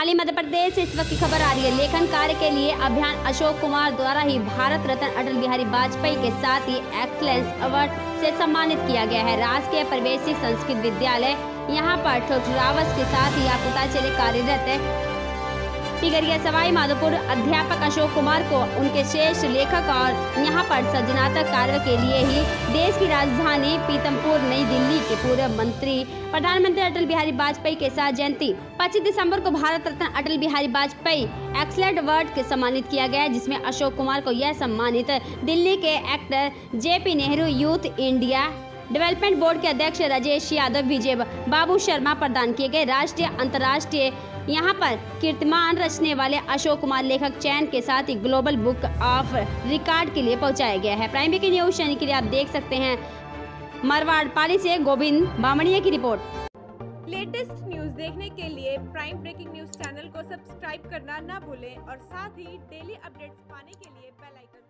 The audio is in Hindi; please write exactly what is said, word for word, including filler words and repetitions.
पाली मध्य प्रदेश से इस वक्त की खबर आ रही है। लेखन कार्य के लिए अभियान अशोक कुमार द्वारा ही भारत रत्न अटल बिहारी वाजपेयी के साथ ही एक्सलेंस अवार्ड से सम्मानित किया गया है। राजकीय प्रवेशिक संस्कृत विद्यालय यहाँ पर ठोठरावस के साथ ही आपको पता चले कार्यरत है टिगरिया सवाई माधोपुर अध्यापक अशोक कुमार को उनके श्रेष्ठ लेखक और यहाँ पर सृजनात्मक कार्य के लिए ही देश की राजधानी पीतमपुर नई दिल्ली के पूर्व मंत्री प्रधानमंत्री अटल बिहारी वाजपेयी के साथ जयंती पच्चीस दिसंबर को भारत रत्न अटल बिहारी वाजपेयी एक्सलेंट अवार्ड के सम्मानित किया गया है, जिसमें अशोक कुमार को यह सम्मानित दिल्ली के actor JP Nehru youth India development board के अध्यक्ष राजेश यादव, विजय बाबू शर्मा प्रदान किए गए। राष्ट्रीय अंतर्राष्ट्रीय यहाँ पर कीर्तिमान रचने वाले अशोक कुमार लेखक चयन के साथ ही ग्लोबल बुक ऑफ रिकॉर्ड के लिए पहुंचाया गया है। प्राइम ब्रेकिंग न्यूज चैनल के लिए आप देख सकते हैं मारवाड़ पाली से गोविंद बामणिया की रिपोर्ट। लेटेस्ट न्यूज देखने के लिए प्राइम ब्रेकिंग न्यूज चैनल को सब्सक्राइब करना ना भूलें और साथ ही डेली अपडेट्स पाने के लिए बेल आइकन